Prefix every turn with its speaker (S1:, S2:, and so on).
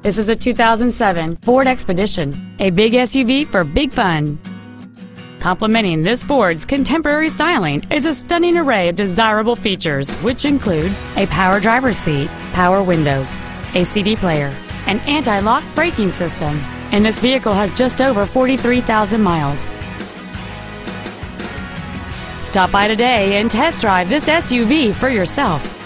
S1: This is a 2007 Ford Expedition, a big SUV for big fun. Complementing this Ford's contemporary styling is a stunning array of desirable features, which include a power driver's seat, power windows, a CD player, an anti-lock braking system, and this vehicle has just over 43,000 miles. Stop by today and test drive this SUV for yourself.